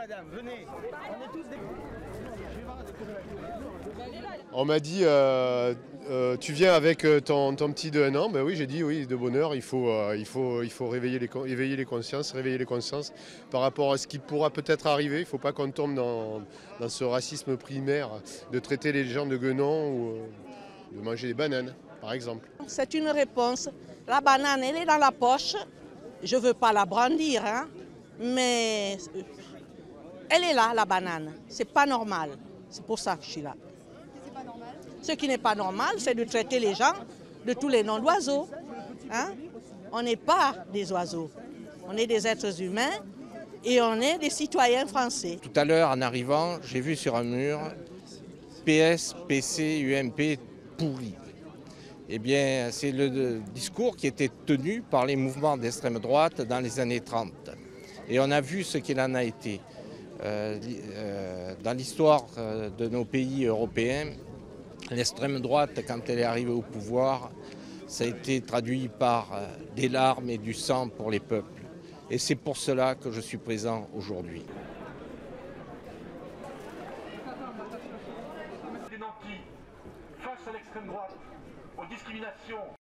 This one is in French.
madame, venez. On est tous des... On m'a dit, tu viens avec ton petit de 1 an. Ben oui, j'ai dit oui, de bonne heure, il faut éveiller les consciences, réveiller les consciences par rapport à ce qui pourra peut-être arriver. Il ne faut pas qu'on tombe dans ce racisme primaire de traiter les gens de guenons ou de manger des bananes, par exemple. C'est une réponse. La banane, elle est dans la poche. Je ne veux pas la brandir, hein, mais elle est là, la banane. C'est pas normal. C'est pour ça que je suis là. Ce qui n'est pas normal, c'est de traiter les gens de tous les noms d'oiseaux. Hein? On n'est pas des oiseaux. On est des êtres humains et on est des citoyens français. Tout à l'heure, en arrivant, j'ai vu sur un mur PS, PC, UMP pourri. Eh bien, c'est le discours qui était tenu par les mouvements d'extrême droite dans les années 30. Et on a vu ce qu'il en a été. Dans l'histoire de nos pays européens, l'extrême droite, quand elle est arrivée au pouvoir, ça a été traduit par des larmes et du sang pour les peuples. Et c'est pour cela que je suis présent aujourd'hui. Des nantis face à l'extrême droite, aux discriminations.